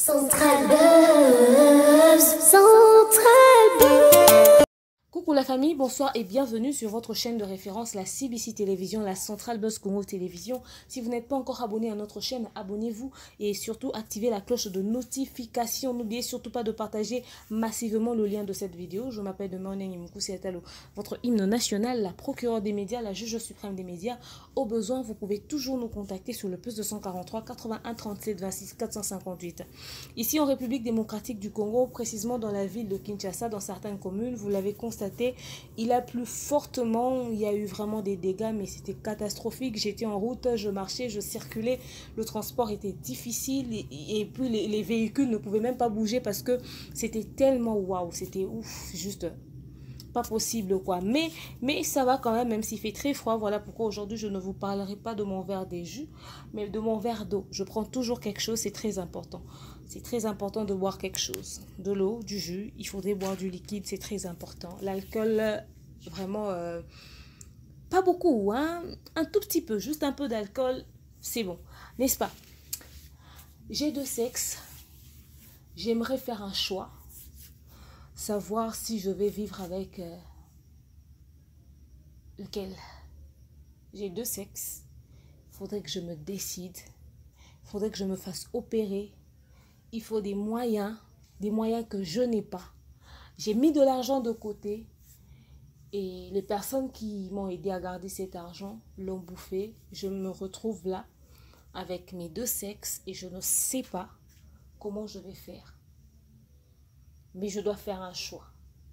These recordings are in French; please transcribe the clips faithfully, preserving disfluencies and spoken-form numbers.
Central Buzz, Central Buzz. Coucou la famille, bonsoir et bienvenue sur votre chaîne de référence, la C B C Télévision, la Central Buzz Congo Télévision. Si vous n'êtes pas encore abonné à notre chaîne, abonnez-vous et surtout activez la cloche de notification. N'oubliez surtout pas de partager massivement le lien de cette vidéo. Je m'appelle Demone Nimoukoussi Atalo, votre hymne national, la procureure des médias, la juge suprême des médias. Au besoin, vous pouvez toujours nous contacter sur le plus deux cent quarante-trois quatre-vingt-un trente-sept vingt-six quatre cent cinquante-huit. Ici en République démocratique du Congo, précisément dans la ville de Kinshasa, dans certaines communes, vous l'avez constaté, il a plu fortement, il y a eu vraiment des dégâts, mais c'était catastrophique. J'étais en route, je marchais, je circulais, le transport était difficile et, et puis les, les véhicules ne pouvaient même pas bouger parce que c'était tellement waouh, c'était ouf, juste pas possible quoi. Mais, mais ça va quand même, même s'il fait très froid. Voilà pourquoi aujourd'hui je ne vous parlerai pas de mon verre des jus, mais de mon verre d'eau. Je prends toujours quelque chose, c'est très important. C'est très important de boire quelque chose. De l'eau, du jus, il faudrait boire du liquide, c'est très important. L'alcool, vraiment, euh, pas beaucoup, hein? Un tout petit peu, juste un peu d'alcool, c'est bon, n'est-ce pas? J'ai deux sexes, j'aimerais faire un choix, savoir si je vais vivre avec euh, lequel. J'ai deux sexes, il faudrait que je me décide, il faudrait que je me fasse opérer. Il faut des moyens, des moyens que je n'ai pas. J'ai mis de l'argent de côté et les personnes qui m'ont aidé à garder cet argent l'ont bouffé. Je me retrouve là avec mes deux sexes et je ne sais pas comment je vais faire. Mais je dois faire un choix.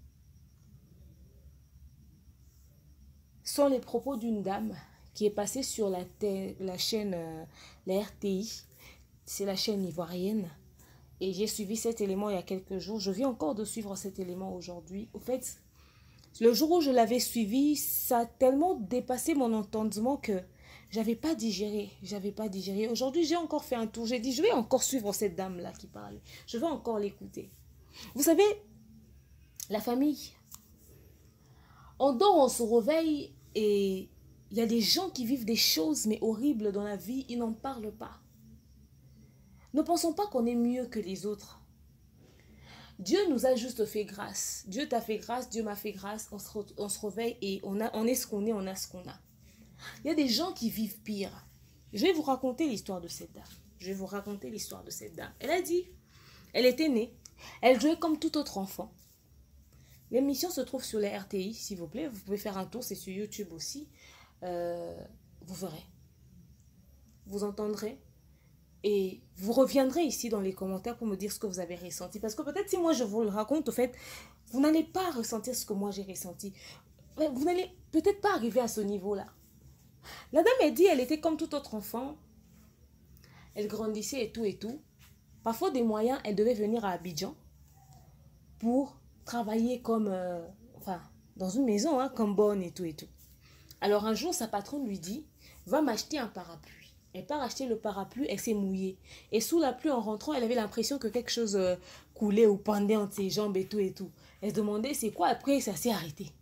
Ce sont les propos d'une dame qui est passée sur la, la chaîne, euh, la R T I. C'est la chaîne ivoirienne. Et j'ai suivi cet élément il y a quelques jours. Je viens encore de suivre cet élément aujourd'hui. Au fait, le jour où je l'avais suivi, ça a tellement dépassé mon entendement que j'avais pas digéré. J'avais pas digéré. Aujourd'hui, j'ai encore fait un tour. J'ai dit, je vais encore suivre cette dame-là qui parle. Je vais encore l'écouter. Vous savez, la famille, on dort, on se réveille et il y a des gens qui vivent des choses mais horribles dans la vie. Ils n'en parlent pas. Ne pensons pas qu'on est mieux que les autres. Dieu nous a juste fait grâce. Dieu t'a fait grâce, Dieu m'a fait grâce. On se, on se réveille et on, a, on est ce qu'on est, on a ce qu'on a. Il y a des gens qui vivent pire. Je vais vous raconter l'histoire de cette dame. Je vais vous raconter l'histoire de cette dame. Elle a dit, elle était née, elle jouait comme tout autre enfant. L'émission se trouve sur la R T I, s'il vous plaît. Vous pouvez faire un tour, c'est sur YouTube aussi. Euh, vous verrez. Vous entendrez. Et vous reviendrez ici dans les commentaires pour me dire ce que vous avez ressenti. Parce que peut-être si moi je vous le raconte, au fait, vous n'allez pas ressentir ce que moi j'ai ressenti. Vous n'allez peut-être pas arriver à ce niveau-là. La dame a dit, elle était comme tout autre enfant. Elle grandissait et tout et tout. Parfois des moyens, elle devait venir à Abidjan pour travailler comme, euh, enfin, dans une maison, hein, comme bonne et tout et tout. Alors un jour, sa patronne lui dit, va m'acheter un parapluie. Elle part acheter le parapluie, elle s'est mouillée. Et sous la pluie, en rentrant, elle avait l'impression que quelque chose euh, coulait ou pendait entre ses jambes et tout et tout. Elle se demandait c'est quoi, après ça s'est arrêté.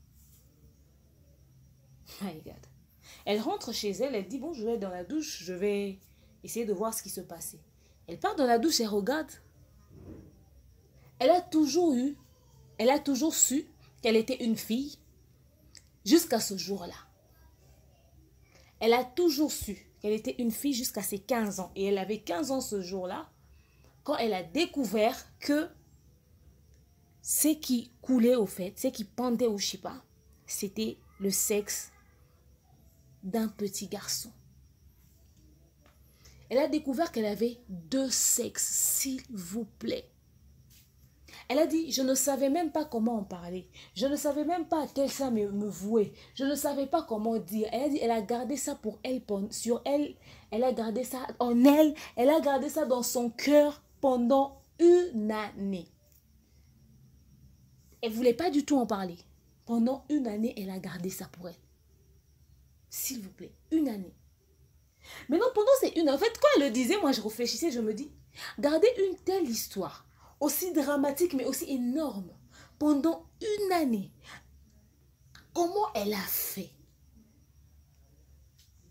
My God. Elle rentre chez elle, elle dit bon, je vais dans la douche, je vais essayer de voir ce qui se passait. Elle part dans la douche, elle regarde. Elle a toujours eu, elle a toujours su qu'elle était une fille jusqu'à ce jour-là. Elle a toujours su qu'elle était une fille jusqu'à ses quinze ans. Et elle avait quinze ans ce jour-là, quand elle a découvert que ce qui coulait au fait, ce qui pendait au chipa, c'était le sexe d'un petit garçon. Elle a découvert qu'elle avait deux sexes, s'il vous plaît. Elle a dit, je ne savais même pas comment en parler. Je ne savais même pas à quel ça me, me vouer. Je ne savais pas comment dire. Elle a dit, elle a gardé ça pour elle, sur elle. Elle a gardé ça en elle. Elle a gardé ça dans son cœur pendant une année. Elle ne voulait pas du tout en parler. Pendant une année, elle a gardé ça pour elle. S'il vous plaît, une année. Maintenant, pendant ces une année, en fait, quand elle le disait, moi je réfléchissais, je me dis, garder une telle histoire, aussi dramatique mais aussi énorme, pendant une année, comment elle a fait?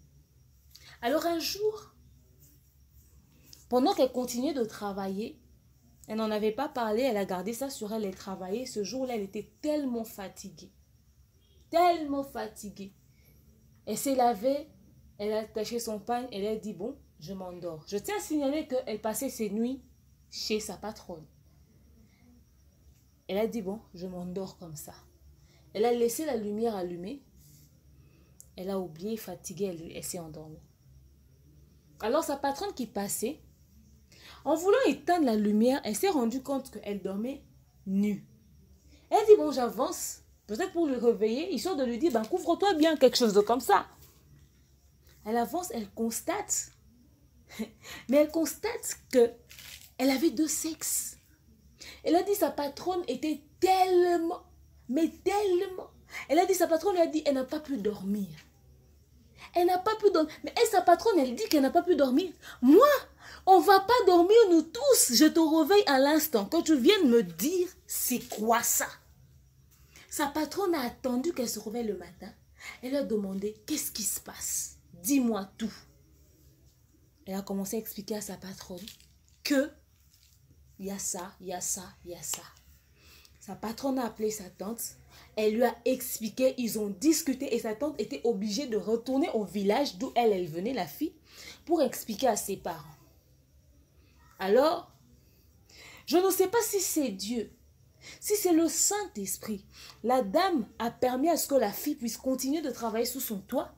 Alors un jour, pendant qu'elle continuait de travailler, Elle n'en avait pas parlé, elle a gardé ça sur elle, elle travaillait. Ce jour-là, elle était tellement fatiguée. Tellement fatiguée. Elle s'est lavée, elle a attaché son pagne, elle a dit, bon, je m'endors. Je tiens à signaler qu'elle passait ses nuits chez sa patronne. Elle a dit, bon, je m'endors comme ça. Elle a laissé la lumière allumée. Elle a oublié, fatiguée, elle, elle s'est endormie. Alors sa patronne qui passait, en voulant éteindre la lumière, elle s'est rendue compte qu'elle dormait nue. Elle dit, bon, j'avance, peut-être pour le réveiller, histoire de lui dire, ben, couvre-toi bien, quelque chose de comme ça. Elle avance, elle constate, mais elle constate que elle avait deux sexes. Elle a dit, sa patronne était tellement, mais tellement. Elle a dit, sa patronne lui a dit, elle n'a pas pu dormir. Elle n'a pas pu dormir. Mais elle, sa patronne, elle dit qu'elle n'a pas pu dormir. Moi, on ne va pas dormir nous tous. Je te réveille à l'instant. Quand tu viens me dire, c'est quoi ça? Sa patronne a attendu qu'elle se réveille le matin. Elle a demandé, qu'est-ce qui se passe? Dis-moi tout. Elle a commencé à expliquer à sa patronne que il y a ça, il y a ça, il y a ça. Sa patronne a appelé sa tante. Elle lui a expliqué, ils ont discuté et sa tante était obligée de retourner au village d'où elle, elle venait, la fille, pour expliquer à ses parents. Alors, je ne sais pas si c'est Dieu, si c'est le Saint-Esprit. La dame a permis à ce que la fille puisse continuer de travailler sous son toit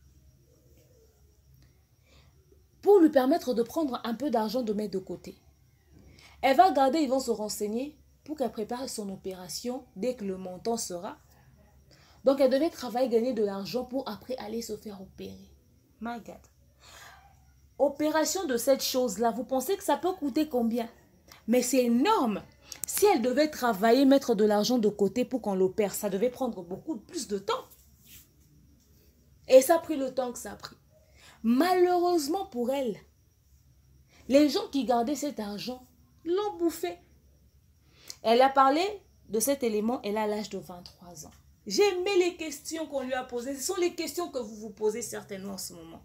pour lui permettre de prendre un peu d'argent de mettre de côté. Elle va garder, ils vont se renseigner pour qu'elle prépare son opération dès que le montant sera. Donc, elle devait travailler, gagner de l'argent pour après aller se faire opérer. My God. Opération de cette chose-là, vous pensez que ça peut coûter combien? Mais c'est énorme. Si elle devait travailler, mettre de l'argent de côté pour qu'on l'opère, ça devait prendre beaucoup plus de temps. Et ça a pris le temps que ça a pris. Malheureusement pour elle, les gens qui gardaient cet argent l'ont bouffé. Elle a parlé de cet élément, elle a l'âge de vingt-trois ans. J'ai aimé les questions qu'on lui a posées. Ce sont les questions que vous vous posez certainement en ce moment.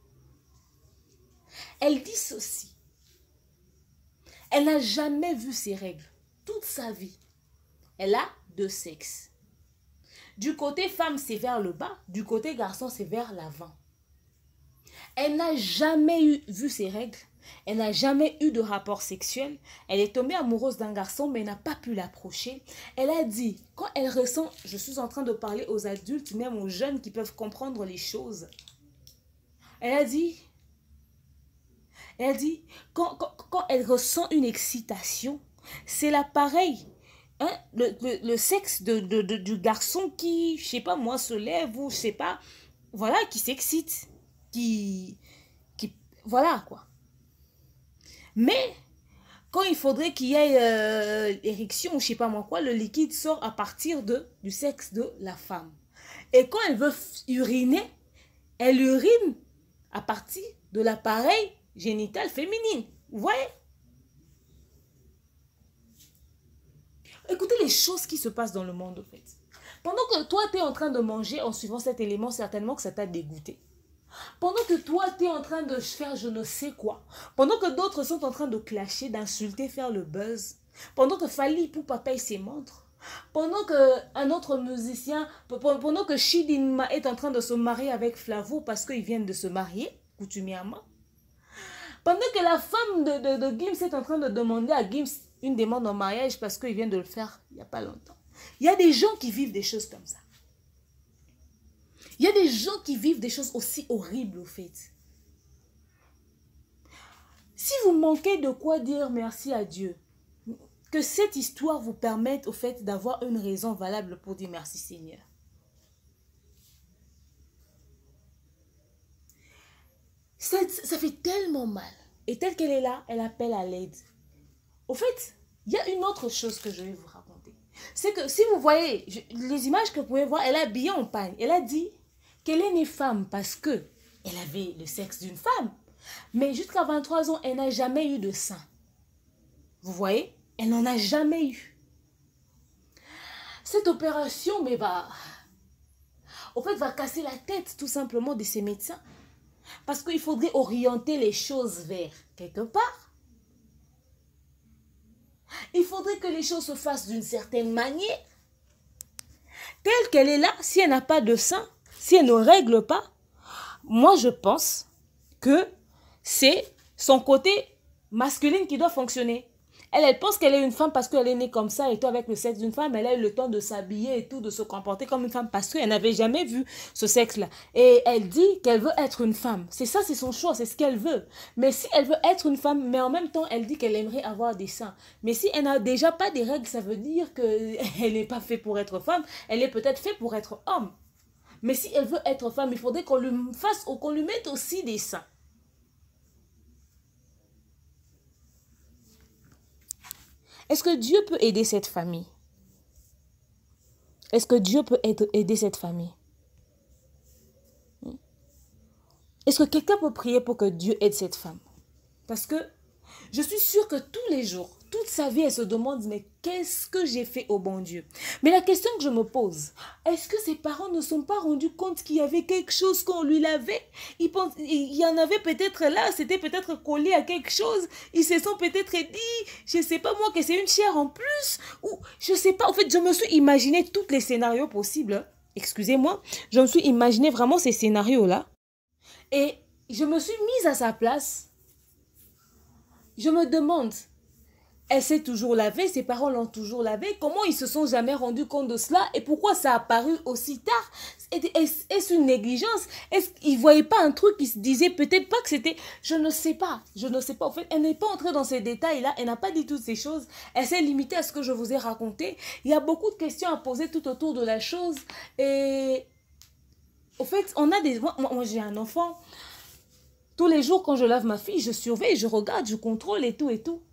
Elle dit ceci. Elle n'a jamais vu ses règles. Toute sa vie. Elle a deux sexes. Du côté femme, c'est vers le bas. Du côté garçon, c'est vers l'avant. Elle n'a jamais eu, vu ses règles. Elle n'a jamais eu de rapport sexuel. Elle est tombée amoureuse d'un garçon, mais n'a pas pu l'approcher. Elle a dit, quand elle ressent, je suis en train de parler aux adultes, même aux jeunes qui peuvent comprendre les choses. Elle a dit, elle a dit, quand, quand, quand elle ressent une excitation, c'est l'appareil, hein, le, le, le sexe de, de, de, du garçon qui, je sais pas moi, se lève ou je sais pas, voilà, qui s'excite, qui, qui, voilà quoi. Mais, quand il faudrait qu'il y ait euh, érection, ou je sais pas moi quoi, le liquide sort à partir de, du sexe de la femme. Et quand elle veut uriner, elle urine à partir de l'appareil génital féminin. Vous voyez? Écoutez les choses qui se passent dans le monde, en fait. Pendant que toi, tu es en train de manger en suivant cet élément, certainement que ça t'a dégoûté. Pendant que toi, tu es en train de faire je ne sais quoi. Pendant que d'autres sont en train de clasher, d'insulter, faire le buzz. Pendant que Fally Ipupa paye ses montres. Pendant qu'un autre musicien, pendant que Chidinma est en train de se marier avec Flavo parce qu'ils viennent de se marier, coutumièrement. Pendant que la femme de, de, de Gims est en train de demander à Gims une demande en mariage parce qu'il vient de le faire il n'y a pas longtemps. Il y a des gens qui vivent des choses comme ça. Il y a des gens qui vivent des choses aussi horribles au fait. Si vous manquez de quoi dire merci à Dieu, que cette histoire vous permette au fait d'avoir une raison valable pour dire merci Seigneur. Ça, ça fait tellement mal. Et telle qu'elle est là, elle appelle à l'aide. Au fait, il y a une autre chose que je vais vous raconter. C'est que si vous voyez je, les images que vous pouvez voir, elle est habillée en pagne. Elle a dit qu'elle est née femme parce que elle avait le sexe d'une femme. Mais jusqu'à vingt-trois ans, elle n'a jamais eu de sein. Vous voyez? Elle n'en a jamais eu. Cette opération, mais va, au fait, va casser la tête tout simplement de ces médecins. Parce qu'il faudrait orienter les choses vers quelque part. Il faudrait que les choses se fassent d'une certaine manière. Telle qu'elle est là, si elle n'a pas de sein, si elle ne règle pas, moi je pense que c'est son côté masculin qui doit fonctionner. Elle, elle pense qu'elle est une femme parce qu'elle est née comme ça et tout avec le sexe d'une femme. Elle a eu le temps de s'habiller et tout, de se comporter comme une femme parce qu'elle n'avait jamais vu ce sexe-là. Et elle dit qu'elle veut être une femme. C'est ça, c'est son choix, c'est ce qu'elle veut. Mais si elle veut être une femme, mais en même temps, elle dit qu'elle aimerait avoir des seins. Mais si elle n'a déjà pas des règles, ça veut dire qu'elle n'est pas faite pour être femme. Elle est peut-être faite pour être homme. Mais si elle veut être femme, il faudrait qu'on lui fasse ou qu'on lui mette aussi des seins. Est-ce que Dieu peut aider cette famille? Est-ce que Dieu peut aider cette famille? Est-ce que quelqu'un peut prier pour que Dieu aide cette femme? Parce que je suis sûre que tous les jours, toute sa vie, elle se demande, mais qu'est-ce que j'ai fait au bon Dieu? Mais la question que je me pose, est-ce que ses parents ne sont pas rendus compte qu'il y avait quelque chose qu'on lui lavait? Ils pensent, il y en avait peut-être là, c'était peut-être collé à quelque chose. Ils se sont peut-être dit, je ne sais pas moi, que c'est une chair en plus. Ou je ne sais pas, en fait, je me suis imaginé tous les scénarios possibles. Excusez-moi, je me suis imaginé vraiment ces scénarios-là. Et je me suis mise à sa place. Je me demande, elle s'est toujours lavée, ses parents l'ont toujours lavée. Comment ils se sont jamais rendus compte de cela et pourquoi ça a apparu aussi tard? Est-ce une négligence? Est-ce qu'ils ne voyaient pas un truc qui se disait peut-être pas que c'était... Je ne sais pas, je ne sais pas. En fait, elle n'est pas entrée dans ces détails-là, elle n'a pas dit toutes ces choses. Elle s'est limitée à ce que je vous ai raconté. Il y a beaucoup de questions à poser tout autour de la chose. Et au fait, on a des... Moi, moi j'ai un enfant. Tous les jours, quand je lave ma fille, je surveille, je regarde, je contrôle et tout et tout.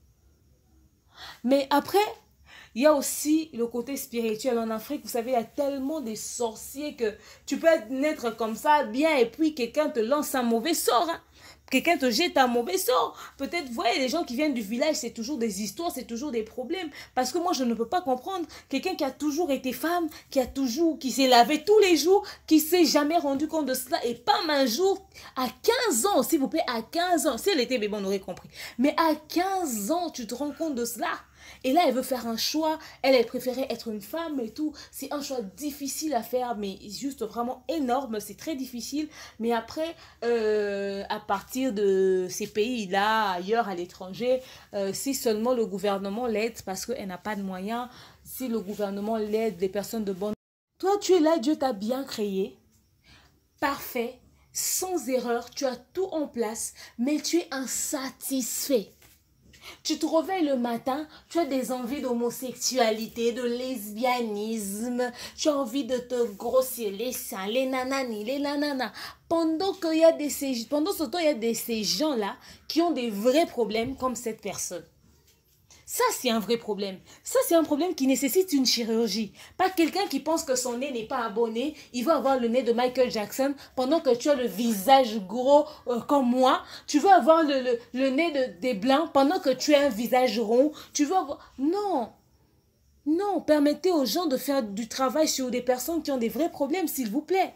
Mais après, il y a aussi le côté spirituel. En Afrique, vous savez, il y a tellement de sorciers que tu peux naître comme ça, bien, et puis quelqu'un te lance un mauvais sort. Hein. Quelqu'un te jette un mauvais sort. Peut-être, vous voyez, les gens qui viennent du village, c'est toujours des histoires, c'est toujours des problèmes. Parce que moi, je ne peux pas comprendre quelqu'un qui a toujours été femme, qui a toujours, qui s'est lavé tous les jours, qui s'est jamais rendu compte de cela. Et pas un jour, à quinze ans, s'il vous plaît, à quinze ans. Si elle était bébé, on aurait compris. Mais à quinze ans, tu te rends compte de cela. Et là, elle veut faire un choix. Elle, elle préférait être une femme et tout. C'est un choix difficile à faire, mais juste vraiment énorme. C'est très difficile. Mais après, euh, à partir de ces pays-là, ailleurs, à l'étranger, euh, si seulement le gouvernement l'aide, parce qu'elle n'a pas de moyens, si le gouvernement l'aide, des personnes de bonne... Toi, tu es là, Dieu t'a bien créé. Parfait, sans erreur, tu as tout en place, mais tu es insatisfait. Tu te réveilles le matin, tu as des envies d'homosexualité, de lesbianisme, tu as envie de te grossir les seins, les nanani, les nanana. Pendant, qu'il y a des, pendant ce temps, il y a des, ces gens-là qui ont des vrais problèmes comme cette personne. Ça, c'est un vrai problème. Ça, c'est un problème qui nécessite une chirurgie. Pas quelqu'un qui pense que son nez n'est pas abonné. Il va avoir le nez de Michael Jackson pendant que tu as le visage gros euh, comme moi. Tu veux avoir le, le, le nez de, des blancs pendant que tu as un visage rond. Tu veux avoir... Non. Non, permettez aux gens de faire du travail sur des personnes qui ont des vrais problèmes, s'il vous plaît.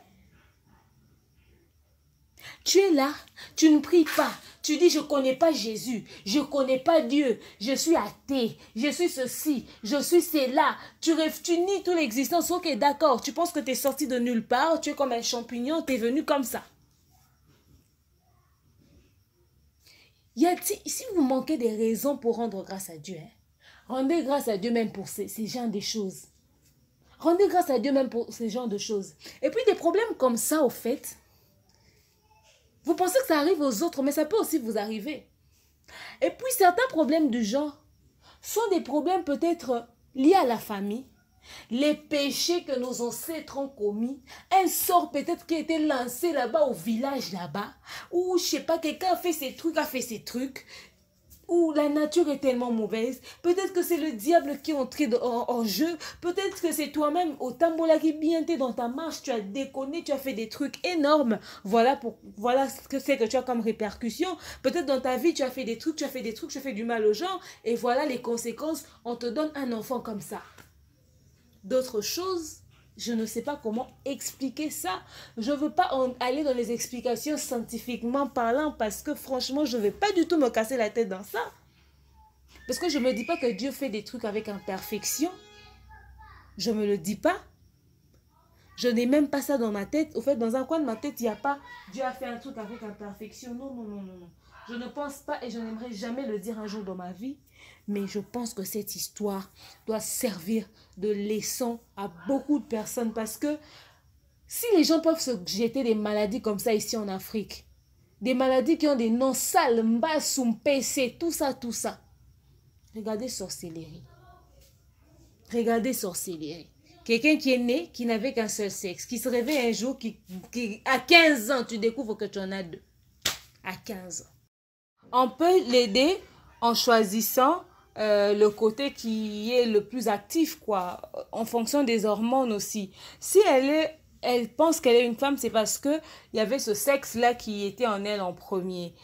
Tu es là, tu ne pries pas. Tu dis, je ne connais pas Jésus, je ne connais pas Dieu, je suis athée, je suis ceci, je suis cela. Tu rêves, tu nies toute l'existence. Ok, d'accord, tu penses que tu es sorti de nulle part, tu es comme un champignon, tu es venu comme ça. Y a, si vous manquez des raisons pour rendre grâce à Dieu, hein, rendez grâce à Dieu même pour ces, ces genres de choses. Rendez grâce à Dieu même pour ces genres de choses. Et puis des problèmes comme ça, au fait... Vous pensez que ça arrive aux autres, mais ça peut aussi vous arriver. Et puis certains problèmes du genre sont des problèmes peut-être liés à la famille, les péchés que nos ancêtres ont commis, un sort peut-être qui a été lancé là-bas au village là-bas, ou je sais pas, quelqu'un a fait ses trucs, a fait ses trucs, où la nature est tellement mauvaise, peut-être que c'est le diable qui est entré de, en, en jeu, peut-être que c'est toi-même au tambola qui bien t'es dans ta marche, tu as déconné, tu as fait des trucs énormes, voilà, pour, voilà ce que c'est que tu as comme répercussion, peut-être dans ta vie tu as fait des trucs, tu as fait des trucs, tu as fait du mal aux gens, et voilà les conséquences, on te donne un enfant comme ça. D'autres choses, je ne sais pas comment expliquer ça. Je ne veux pas en aller dans les explications scientifiquement parlant parce que franchement, je ne vais pas du tout me casser la tête dans ça. Parce que je ne me dis pas que Dieu fait des trucs avec imperfection. Je ne me le dis pas. Je n'ai même pas ça dans ma tête. Au fait, dans un coin de ma tête, il n'y a pas Dieu a fait un truc avec imperfection. Non, non, non, non, non. Je ne pense pas et je n'aimerais jamais le dire un jour dans ma vie. Mais je pense que cette histoire doit servir de leçon à beaucoup de personnes. Parce que si les gens peuvent se jeter des maladies comme ça ici en Afrique, des maladies qui ont des noms sales, Mbasoum, P C, tout ça, tout ça. Regardez sorcellerie. Regardez sorcellerie. Quelqu'un qui est né, qui n'avait qu'un seul sexe, qui se réveille un jour, qui, qui à quinze ans, tu découvres que tu en as deux. À quinze ans. On peut l'aider en choisissant euh, le côté qui est le plus actif, quoi, en fonction des hormones aussi. Si elle est, elle pense qu'elle est une femme, c'est parce que il y avait ce sexe-là qui était en elle en premier.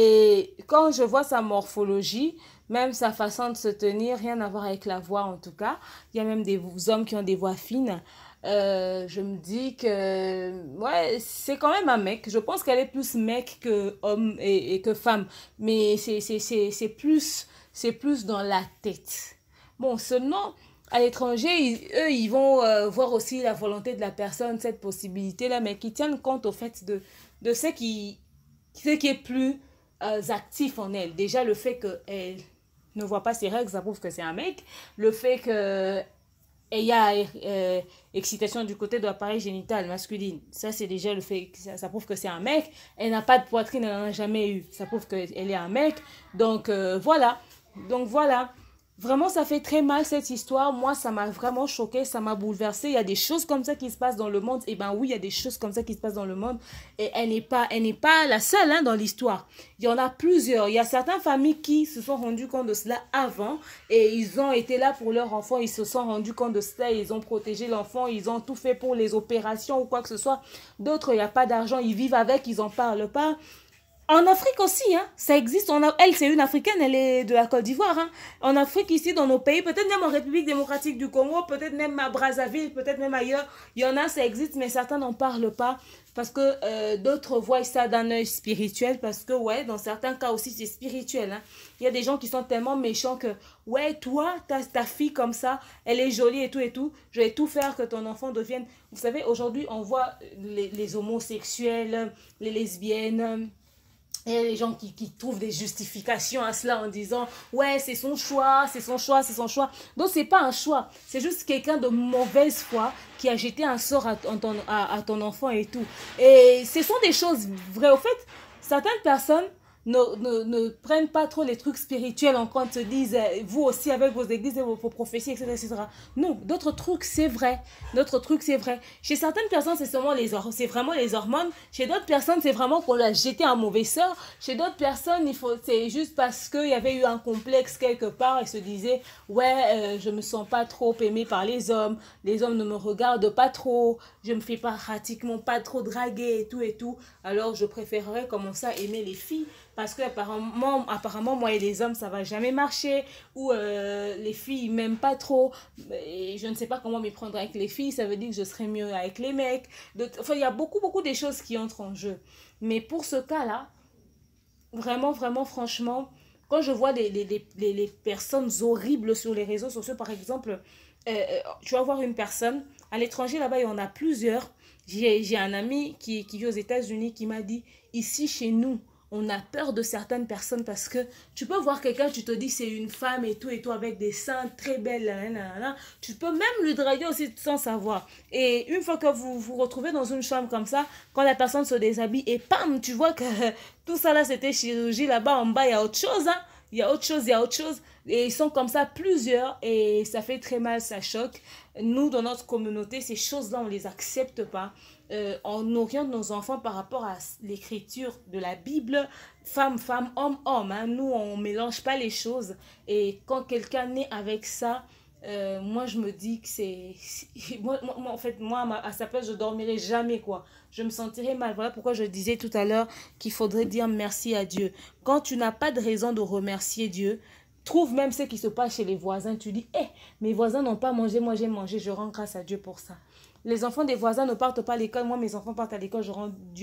Et quand je vois sa morphologie, même sa façon de se tenir, rien à voir avec la voix en tout cas. Il y a même des hommes qui ont des voix fines. Euh, je me dis que ouais, c'est quand même un mec. Je pense qu'elle est plus mec que homme et, et que femme. Mais c'est, c'est, c'est, c'est plus, c'est plus dans la tête. Bon, seulement à l'étranger, ils, eux, ils vont euh, voir aussi la volonté de la personne, cette possibilité-là, mais qui tiennent compte au fait de, de ce qui, ce qui est plus euh, actif en elle. Déjà, le fait qu'elle ne voit pas ses règles, ça prouve que c'est un mec. Le fait que il y a euh, excitation du côté de l'appareil génital masculine, ça c'est déjà le fait, ça, ça prouve que c'est un mec. Elle n'a pas de poitrine, elle n'en a jamais eu, ça prouve qu'elle est un mec. Donc euh, voilà, donc voilà. Vraiment, ça fait très mal cette histoire. Moi, ça m'a vraiment choquée, ça m'a bouleversée. Il y a des choses comme ça qui se passent dans le monde. Et ben oui, il y a des choses comme ça qui se passent dans le monde. Et elle n'est pas, elle n'est pas la seule hein, dans l'histoire. Il y en a plusieurs. Il y a certaines familles qui se sont rendues compte de cela avant. Et ils ont été là pour leur enfant. Ils se sont rendus compte de cela. Ils ont protégé l'enfant. Ils ont tout fait pour les opérations ou quoi que ce soit. D'autres, il n'y a pas d'argent. Ils vivent avec. Ils n'en parlent pas. En Afrique aussi, hein, ça existe. On a, elle, c'est une Africaine, elle est de la Côte d'Ivoire. Hein. En Afrique, ici, dans nos pays, peut-être même en République démocratique du Congo, peut-être même à Brazzaville, peut-être même ailleurs, il y en a, ça existe, mais certains n'en parlent pas parce que euh, d'autres voient ça d'un œil spirituel parce que, ouais, dans certains cas aussi, c'est spirituel. Hein. Il y a des gens qui sont tellement méchants que, ouais, toi, ta, ta fille comme ça, elle est jolie et tout et tout, je vais tout faire que ton enfant devienne... Vous savez, aujourd'hui, on voit les, les homosexuels, les lesbiennes... Il y a des gens qui, qui trouvent des justifications à cela en disant « Ouais, c'est son choix, c'est son choix, c'est son choix. » Donc, ce n'est pas un choix. C'est juste quelqu'un de mauvaise foi qui a jeté un sort à ton, à, à ton enfant et tout. Et ce sont des choses vraies. Au fait, certaines personnes ne, ne, ne prennent pas trop les trucs spirituels en compte, se disent « Vous aussi, avec vos églises et vos, vos prophéties, et cetera et cetera » Non, d'autres trucs, c'est vrai. D'autres trucs, c'est vrai. Chez certaines personnes, c'est seulement les c'est vraiment les hormones. Chez d'autres personnes, c'est vraiment qu'on l'a jeté un mauvais sort. Chez d'autres personnes, il faut, c'est juste parce qu'il y avait eu un complexe quelque part et se disait « Ouais, euh, je me sens pas trop aimée par les hommes. Les hommes ne me regardent pas trop. Je me fais pas pratiquement pas trop draguer et tout et tout. Alors, je préférerais commencer à aimer les filles. » Parce que apparemment, apparemment, moi et les hommes, ça va jamais marcher. Ou euh, les filles, ils m'aiment pas trop. Et je ne sais pas comment m'y prendre avec les filles. Ça veut dire que je serais mieux avec les mecs. De, enfin, il y a beaucoup, beaucoup de choses qui entrent en jeu. Mais pour ce cas-là, vraiment, vraiment, franchement, quand je vois les, les, les, les personnes horribles sur les réseaux sociaux, par exemple, euh, tu vas voir une personne, à l'étranger, là-bas, il y en a plusieurs. J'ai, j'ai un ami qui, qui vit aux États-Unis qui m'a dit, ici, chez nous, on a peur de certaines personnes parce que tu peux voir quelqu'un, tu te dis c'est une femme et tout et tout avec des seins très belles, là, là, là, là. Tu peux même lui draguer aussi sans savoir. Et une fois que vous vous retrouvez dans une chambre comme ça, quand la personne se déshabille et pam, tu vois que tout ça là c'était chirurgie, là-bas en bas il y a autre chose, hein. Il y a autre chose, il y a autre chose. Et ils sont comme ça plusieurs et ça fait très mal, ça choque. Nous, dans notre communauté, ces choses-là, on ne les accepte pas. Euh, on oriente nos enfants par rapport à l'écriture de la Bible, femme, femme, homme, homme. Hein. Nous, on ne mélange pas les choses. Et quand quelqu'un naît avec ça, euh, moi, je me dis que c'est... Moi, moi, en fait, moi, à sa place, je ne dormirai jamais, quoi. Je me sentirais mal. Voilà pourquoi je disais tout à l'heure qu'il faudrait dire merci à Dieu. Quand tu n'as pas de raison de remercier Dieu, trouve même ce qui se passe chez les voisins. Tu dis, hé, hey, mes voisins n'ont pas mangé, moi j'ai mangé, je rends grâce à Dieu pour ça. Les enfants des voisins ne partent pas à l'école, moi mes enfants partent à l'école, je rends Dieu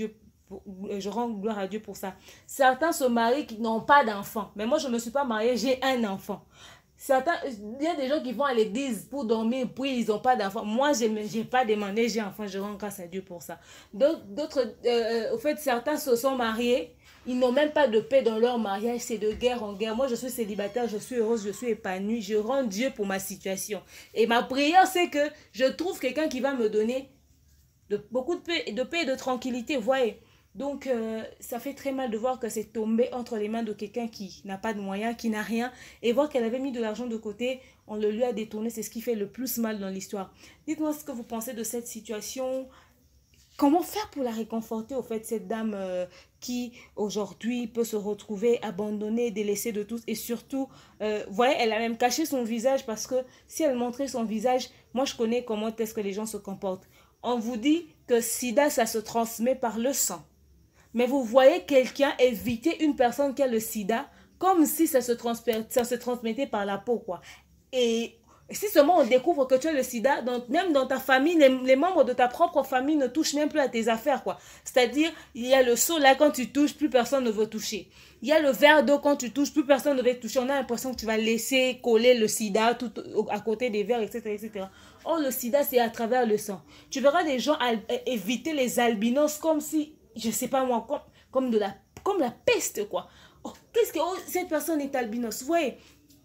pour, je rends gloire à Dieu pour ça. Certains se marient qui n'ont pas d'enfants. Mais moi, je ne me suis pas mariée, j'ai un enfant. Certains, il y a des gens qui vont à l'église pour dormir, puis ils n'ont pas d'enfants. Moi, je n'ai pas demandé, j'ai un enfant, je rends grâce à Dieu pour ça. D'autres, euh, au fait, certains se sont mariés, ils n'ont même pas de paix dans leur mariage, c'est de guerre en guerre. Moi, je suis célibataire, je suis heureuse, je suis épanouie, je rends Dieu pour ma situation. Et ma prière, c'est que je trouve quelqu'un qui va me donner de, beaucoup de paix, de paix et de tranquillité, vous voyez. Donc, euh, ça fait très mal de voir que c'est tombé entre les mains de quelqu'un qui n'a pas de moyens, qui n'a rien. Et voir qu'elle avait mis de l'argent de côté, on le lui a détourné, c'est ce qui fait le plus mal dans l'histoire. Dites-moi ce que vous pensez de cette situation. Comment faire pour la réconforter, au fait, cette dame euh, qui, aujourd'hui, peut se retrouver abandonnée, délaissée de tous. Et surtout, euh, vous voyez, elle a même caché son visage parce que si elle montrait son visage, moi, je connais comment est-ce que les gens se comportent. On vous dit que sida, ça se transmet par le sang. Mais vous voyez quelqu'un éviter une personne qui a le sida comme si ça se, ça se transmettait par la peau, quoi. Et si seulement on découvre que tu as le sida, donc même dans ta famille, les, les membres de ta propre famille ne touchent même plus à tes affaires, quoi. C'est-à-dire, il y a le seau là, quand tu touches, plus personne ne veut toucher. Il y a le verre d'eau, quand tu touches, plus personne ne veut toucher. On a l'impression que tu vas laisser coller le sida tout à côté des verres, et cetera, et cetera. Or, le sida, c'est à travers le sang. Tu verras des gens éviter les albinos comme si, je sais pas moi, comme, comme, de la, comme la peste, quoi. Oh, qu'est-ce que oh, cette personne est albinos? Vous voyez,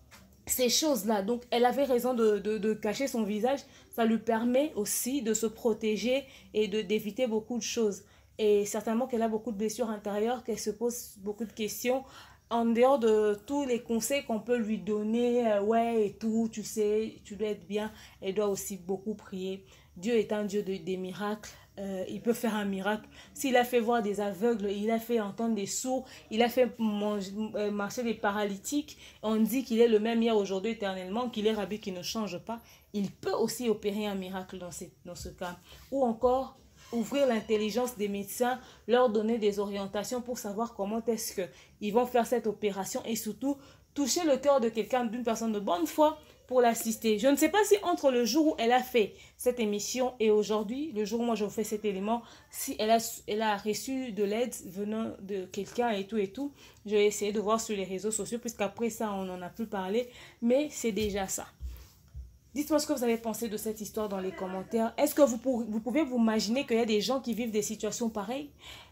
ces choses-là. Donc, elle avait raison de, de, de cacher son visage. Ça lui permet aussi de se protéger et d'éviter beaucoup de choses. Et certainement qu'elle a beaucoup de blessures intérieures, qu'elle se pose beaucoup de questions. En dehors de tous les conseils qu'on peut lui donner, euh, ouais, et tout, tu sais, tu dois être bien, elle doit aussi beaucoup prier. Dieu est un Dieu de, des miracles. Euh, il peut faire un miracle. S'il a fait voir des aveugles, il a fait entendre des sourds, il a fait manger, euh, marcher des paralytiques. On dit qu'il est le même hier, aujourd'hui, éternellement, qu'il est Rabbi qui ne change pas. Il peut aussi opérer un miracle dans, ces, dans ce cas. Ou encore, ouvrir l'intelligence des médecins, leur donner des orientations pour savoir comment est-ce qu'ils vont faire cette opération et surtout toucher le cœur de quelqu'un, d'une personne de bonne foi pour l'assister. Je ne sais pas si entre le jour où elle a fait cette émission et aujourd'hui, le jour où moi je fais cet élément, si elle a, elle a reçu de l'aide venant de quelqu'un et tout et tout. Je vais essayer de voir sur les réseaux sociaux puisqu'après ça on n'en a plus parlé, mais c'est déjà ça. Dites-moi ce que vous avez pensé de cette histoire dans les commentaires. Est-ce que vous, pour, vous pouvez vous imaginer qu'il y a des gens qui vivent des situations pareilles?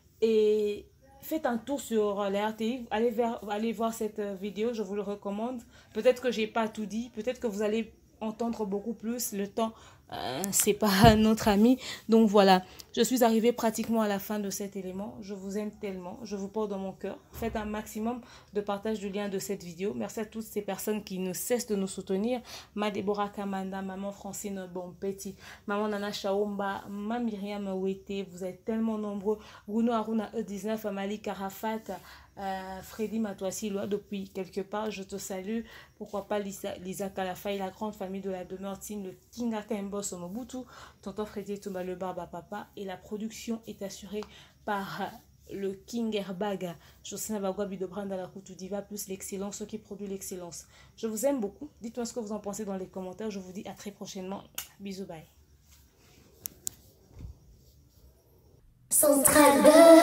Et faites un tour sur la R T I, allez, vers, allez voir cette vidéo, je vous le recommande. Peut-être que je n'ai pas tout dit, peut-être que vous allez entendre beaucoup plus. Le temps, euh, c'est pas notre ami. Donc voilà, je suis arrivée pratiquement à la fin de cet élément. Je vous aime tellement, je vous porte dans mon cœur. Faites un maximum de partage du lien de cette vidéo. Merci à toutes ces personnes qui ne cessent de nous soutenir. Ma Déborah Kamanda, maman Francine Bonpetit, maman Nana Chaomba, ma Myriam Ouete, vous êtes tellement nombreux. Bruno Aruna E dix-neuf, Amali Karafat, Euh, Freddy Matoissi-Loa, depuis quelque part, je te salue. Pourquoi pas Lisa, Lisa Kalafaï, la grande famille de la demeure Tine, le King Akembo Mobutu, tonton Freddy Toumba, le Barba Papa. Et la production est assurée par le King Airbag, Josina Bagwabi de Branda la Coutu Diva, plus l'excellence, ceux qui produit l'excellence. Je vous aime beaucoup. Dites-moi ce que vous en pensez dans les commentaires. Je vous dis à très prochainement. Bisous, bye. Central